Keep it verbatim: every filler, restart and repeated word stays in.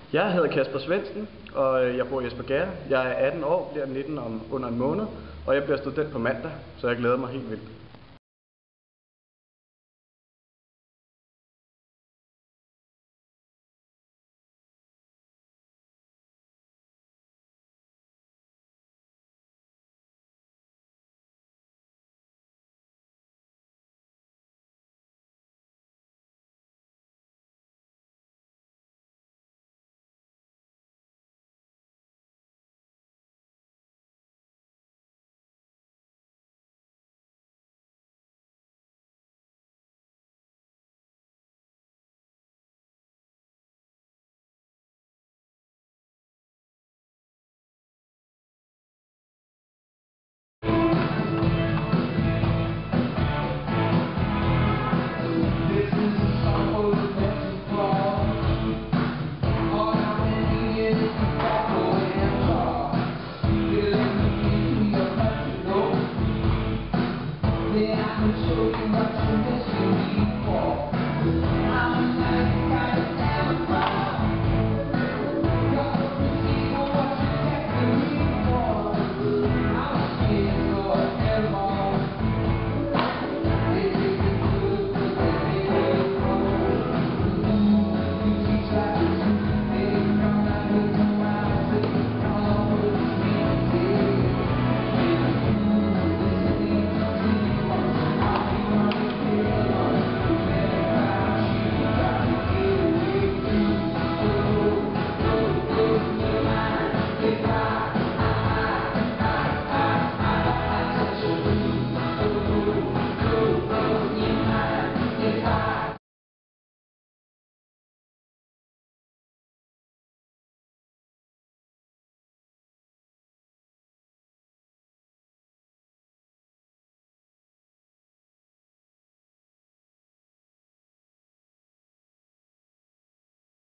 Jeg hedder Kasper Svendsen, og jeg bor i Espergærde. Jeg er atten år, bliver nitten om under en måned, og jeg bliver student på mandag, så jeg glæder mig helt vildt. Goodbye.